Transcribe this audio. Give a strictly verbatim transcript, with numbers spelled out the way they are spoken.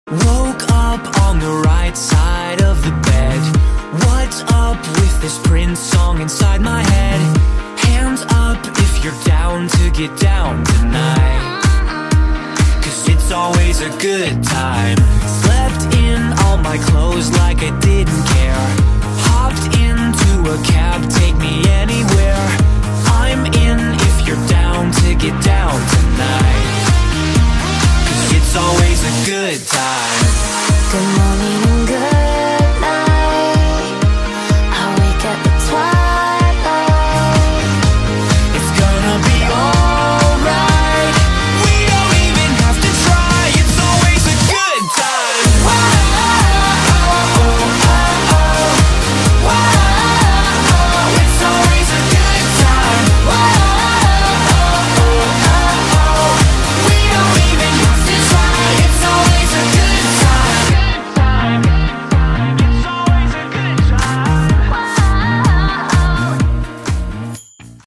Woke up on the right side of the bed. What's up with this Prince song inside my head? Hands up if you're down to get down tonight, 'cause it's always a good time. Slept in all my clothes like I didn't care. Hopped into a cab, take me anywhere. I'm in if you're down to get down tonight, 'cause it's always a good time. Good morning.